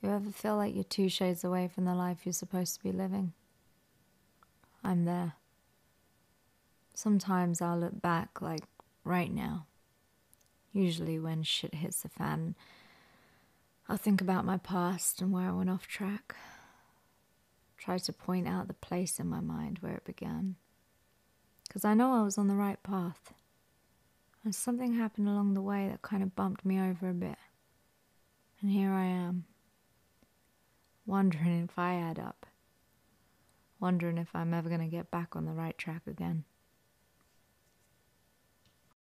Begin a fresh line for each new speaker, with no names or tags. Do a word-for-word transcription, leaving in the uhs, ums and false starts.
You ever feel like you're two shades away from the life you're supposed to be living? I'm there. Sometimes I'll look back, like right now. Usually when shit hits the fan, I'll think about my past and where I went off track. Try to point out the place in my mind where it began. Because I know I was on the right path. And something happened along the way that kind of bumped me over a bit. And here I am. Wondering if I add up. Wondering if I'm ever going to get back on the right track again.